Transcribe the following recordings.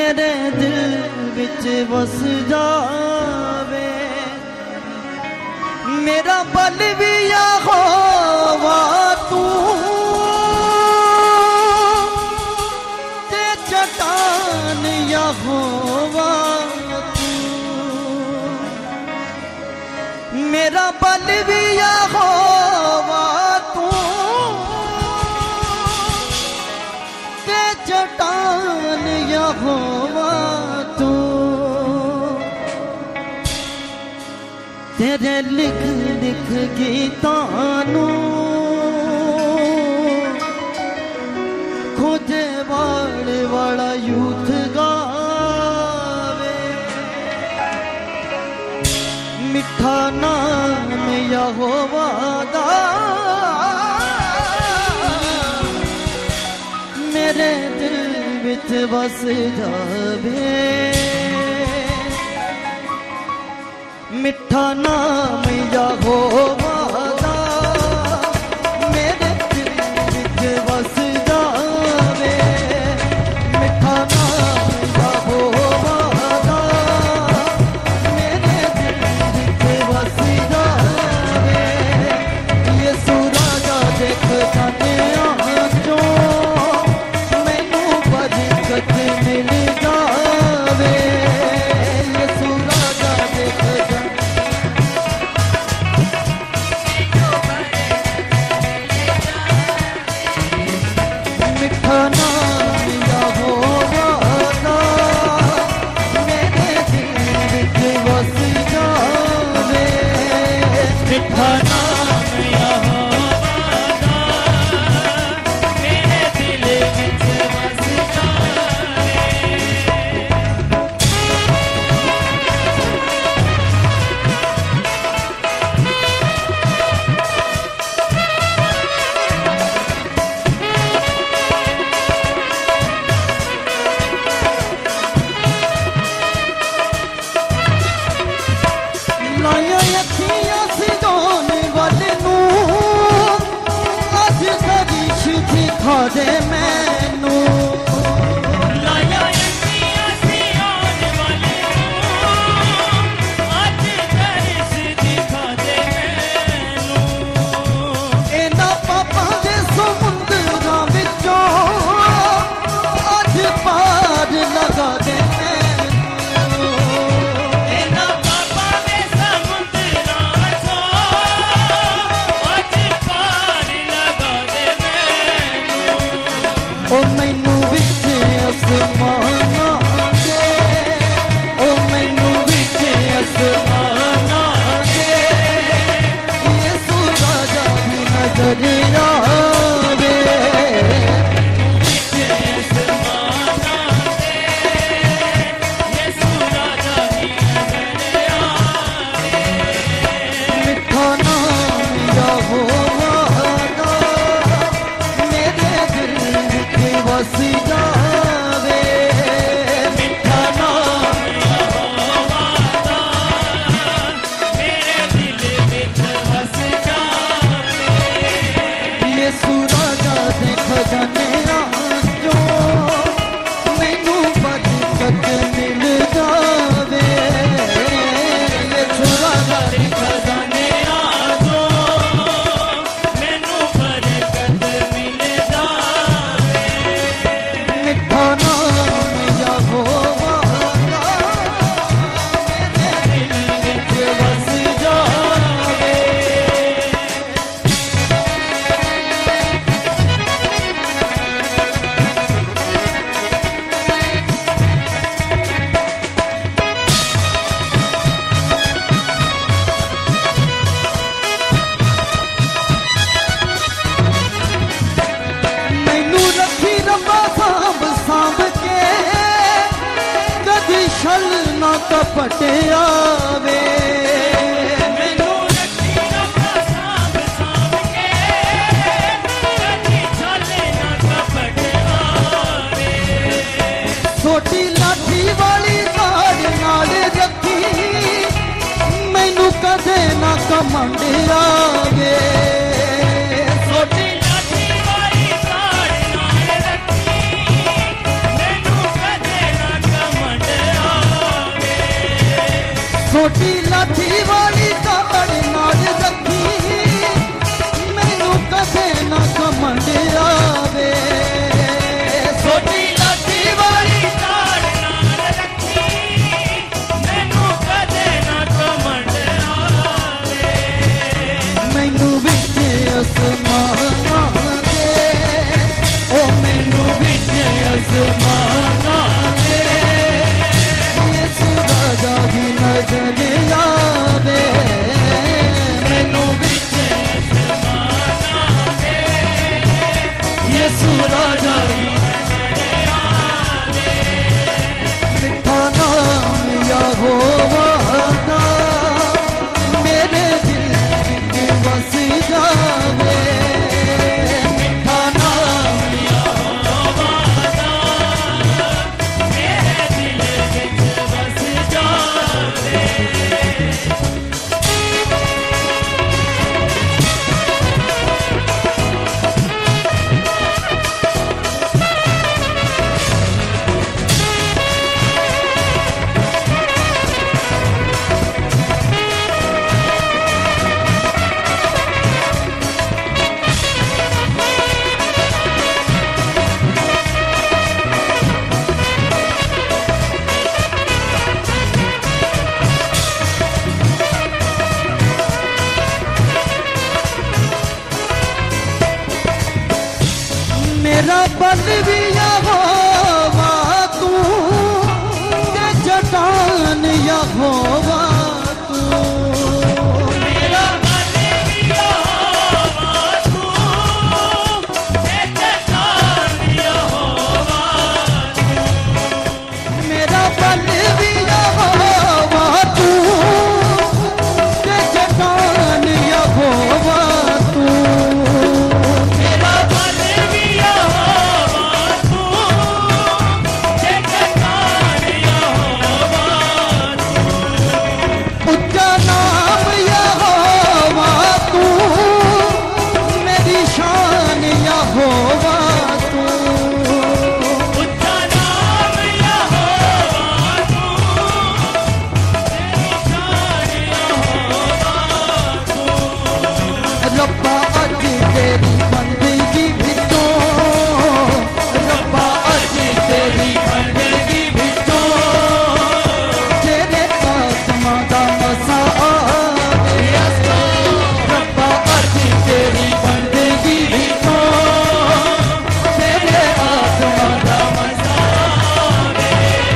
मेरे दिल विच बस जावे मेरा बल भी यहोवा तू ते चट्टान यहोवा तू मेरा बल भी यहोवा तू ते चट्टान यहोवा तू तेरे लिख लिख गीतानू खोजे वाड़ वाला यूथ गावे मिठा नाम यहोवा दा मेरे दिल विच बस जावे मिठा नाम यहोवा दा मेरे दिल विच बस जावे मिठा नाम यहोवा दा मेरे दिल विच बस जावे यीशु राजा देख जाने जो मैनू बरकत मिल जावे यीशु राजा देख मिठा नाम यहोवा दा मेरे दिल विच बस जावे मिठा नाम यहोवा दा मेरे दिल विच बस दिखा दे मैनू लाया अखियां सी आने वाले अज दरिश दिखा दे मैनू इन्हां पापां दे समुंदरां विचों अज पार लगा दे मैनू इन्हां पापां दे समुंदरां विचों अज पार लगा दे ओ मैनू विच आसमानां दे ओ मैनू विच आसमानां दे यीशु राजा दी नजर आवे विच आसमानां दे यीशु राजा दी नजर आवे मिठा नाम यहोवा दा मेरे दिल विच बस जावे मिठा नाम यहोवा दा मेरे दिल विच बस जावे यीशु राजा दे खजाने जो मैनू बरकत मिल जावे यीशु राजा दे खजाने जो मैनू बरकत मिल जावे मिठा नाम यहोवा दा मेरे दिल विच बस जावे मैनू रखी रब्बा सांभ सांभ के कदी छल ना कपट आवे मैनू रखी रब्बा सांभ सांभ के कदी छल ना कपट आवे छोटी लाठी वाली ताड़ नाल रखी मैनू कदे ना कमंड आवे छोटी लाठी वाली ताड़ नाल रखी मैनू कदे ना आसमानां दे ओ मैनू विच आसमानां दे यसू राजा दी नजर आवे मैनू विच आसमानां दे यसू राजा दी नजर आवे मिठा नाम यहोवा दा मेरे दिल विच बस जावे मिठा नाम यहोवा दा मेरे दिल विच बस जावे मेरा बल भी यहोवा तू ते चट्टान यहोवा तू मेरा बल भी यहोवा तू ते चट्टान यहोवा तू मेरा बल भी यहोवा तू ते चट्टान यहोवा तू मेरा बल भी उच्चा नाम यहोवा तू मेरी शान यहोवा तू उच्चा नाम यहोवा तू मेरी शान यहोवा तू रब्बा अज तेरी बंदगी विचों रब्बा अज तेरी बंदगी विचों तेरे आत्मा दा मसा आवे रब्बा अज तेरी बंदगी विचों तेरे आत्मा दा मसा आवे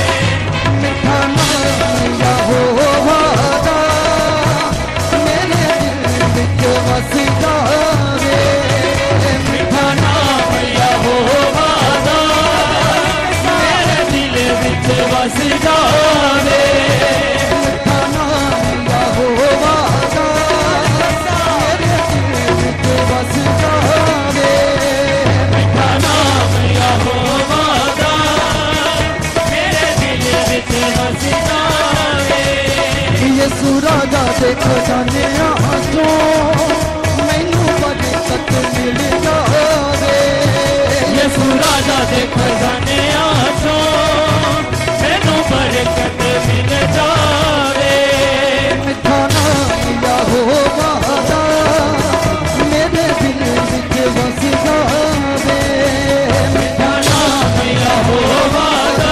मिठा नाम यहोवा दा मेरे दिल विच वस जावे मिठा नाम यहोवा दा मेरे दिल विच वस जावे मिठा नाम यहोवा दा मेरे दिल विच वस जावे मिठा नाम यहोवा दा मेरे दिल विच वस जावे यसू राजा दे खजानियां चों मैनू बरकत मिल जावे यसू राजा दे खजानियां चों मैनू बरकत मिल जावे मिठा नाम यहोवा दा मेरे दिल विच वस जावे मिठा नाम यहोवा दा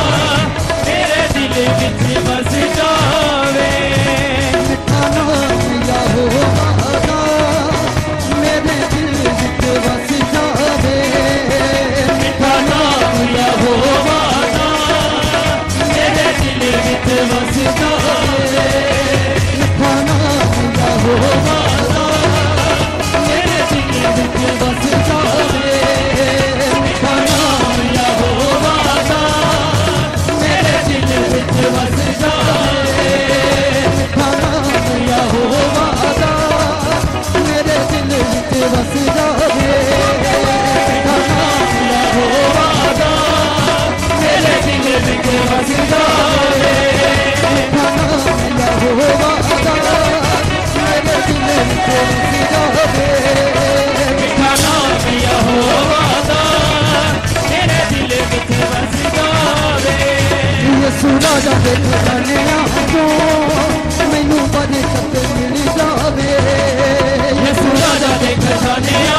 मेरे दिल विच वस जावे मिठा नाम यहोवा दा मेरे दिल विच वस जावे मिठा नाम यहोवा दा मेरे दिल विच वस जावे मिठा नाम यहोवा दा मेरे दिल विच वस जावे मिठा नाम यहोवा दा मेरे दिल विच वस जावे मिठा नाम यहोवा दा मेरे दिल विच वस जावे मिठा नाम यहोवा दा मेरे दिल विच वस जावे मिठा नाम यहोवा दा मेरे दिल विच वस जावे मिठा नाम यहोवा दा मेरे दिल विच वस जावे यसू राजा दे खजानियां चों मैनू बरकत मिल जावे यसू राजा दे खजानियां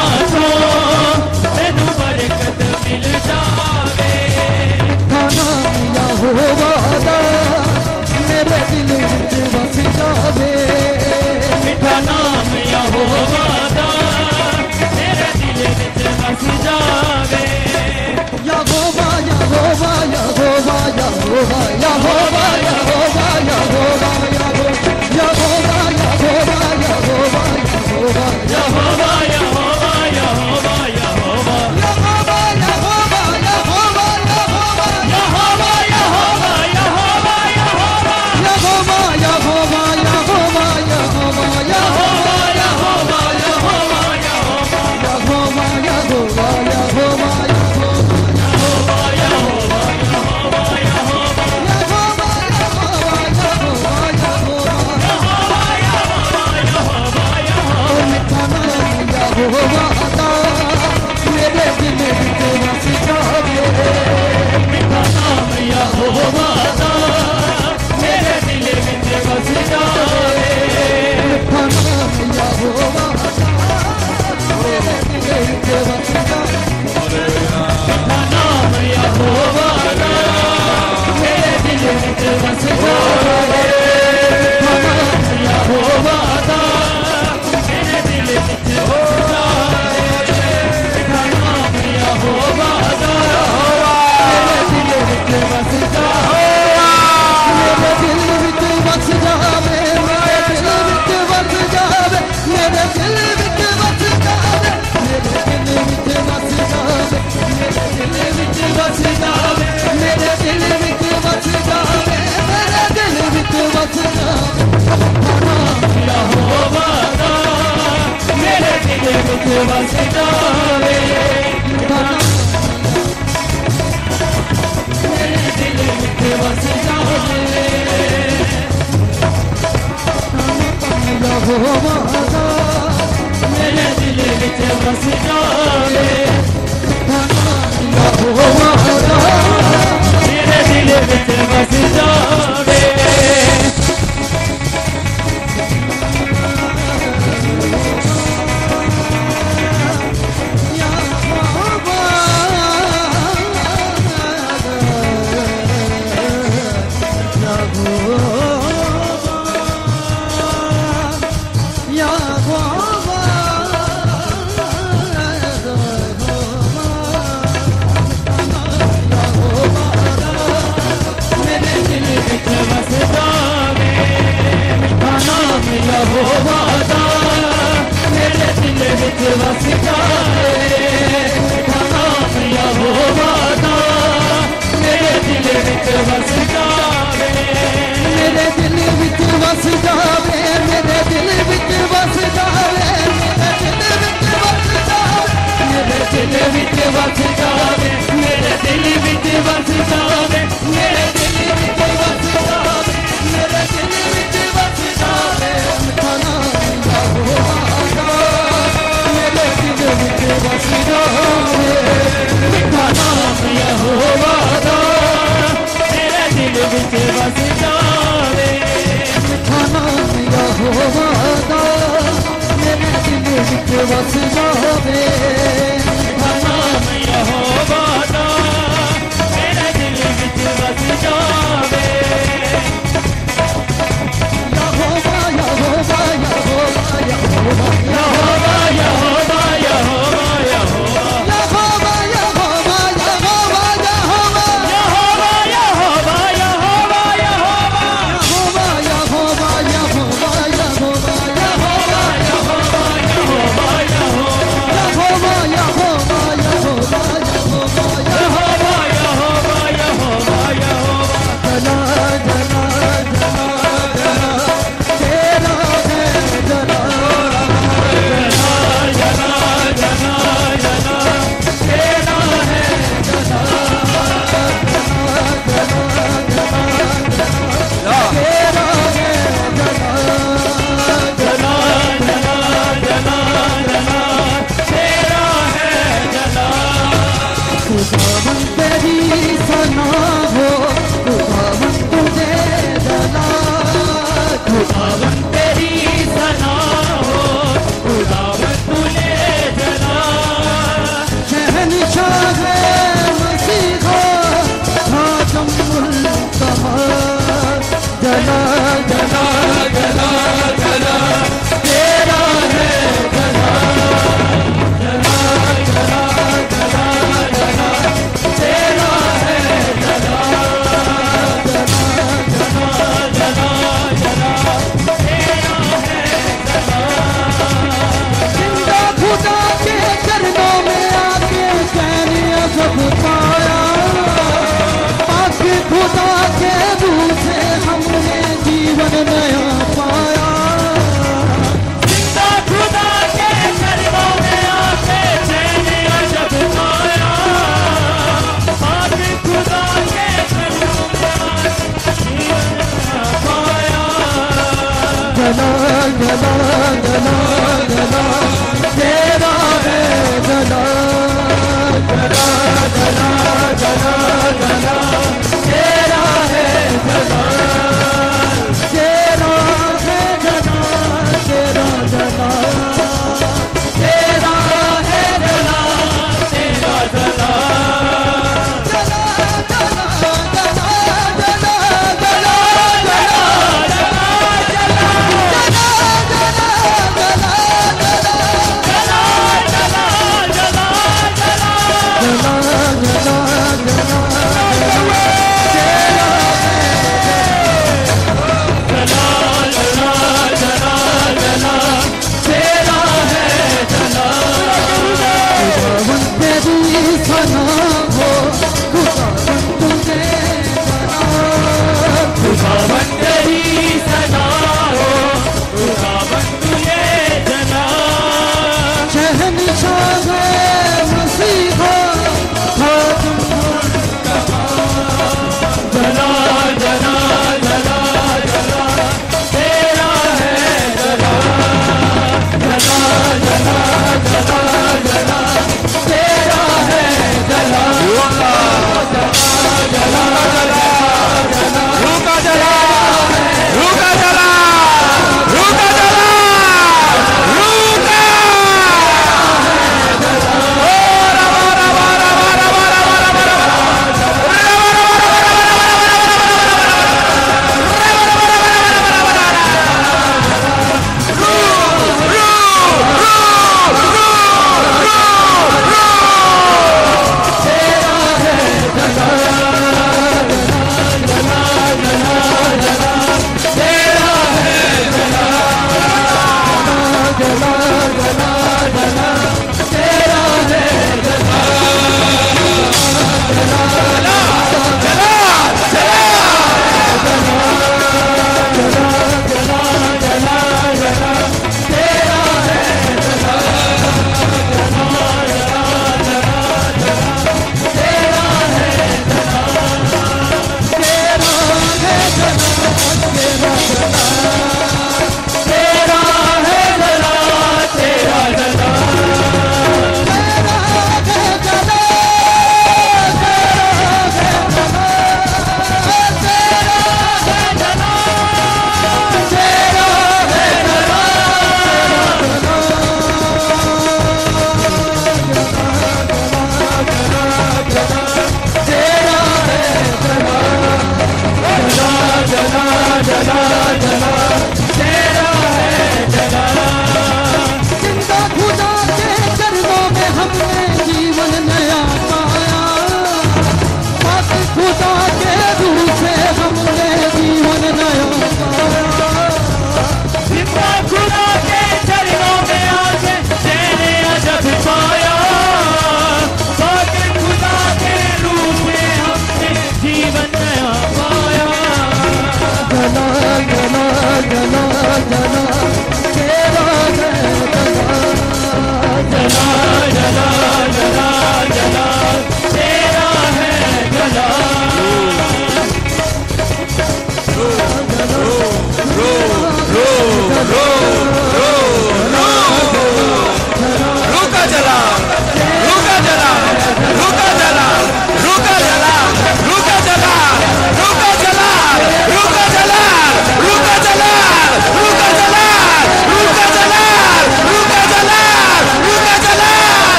वादा मेरे दिल विच वस जावे मिठा नाम यहोवा दा मेरे दिल विच वस जावे मिठा नाम यहोवा दा मेरे दिल विच वस जावे मिठा नाम यहोवा दा मेरे दिल विच वस जावे मिठा नाम यहोवा दा मेरे दिल विच वस जावे मिठा नाम यहोवा दा मेरे दिल विच वस जावे मेरे दिल विच वस जावे मेरे दिल विच वस जावे मेरे दिल विच वस जावे मेरे दिल विच वस जावे मेरे दिल विच वस जावे मेरे दिल विच वस जावे मेरे दिल विच वस जावे यहोवा दा मेरे दिल विच वस जावे मेरे दिल विच वस जावे यहोवा दा मेरे दिल विच वस जावे यहोवा दा मेरे दिल विच वस जावे मेरे दिल विच वस जावे मिठा नाम यहोवा दा मेरे दिल विच वस जावे मिठा नाम यहोवा दा मेरे दिल विच वस जावे मेरे दिल विच वस जावे मेरे दिल विच वस जावे मेरे दिल विच वस जावे मेरे दिल विच वस जावे मेरे दिल विच वस जावे मेरे दिल विच वस जावे मिठा नाम यहोवा दा मेरे दिल विच वस जावे मिठा नाम यहोवा दा मेरे दिल विच वस जावे मिठा नाम यहोवा दा मेरे दिल विच वस जावे मिठा नाम यहोवा दा मेरे दिल विच वस जावे यहोवा यहोवा यहोवा यहोवा यहोवा यहोवा यहोवा यहोवा यहोवा यहोवा यहोवा यहोवा यहोवा यहोवा यहोवा यहोवा यहोवा यहोवा है निशान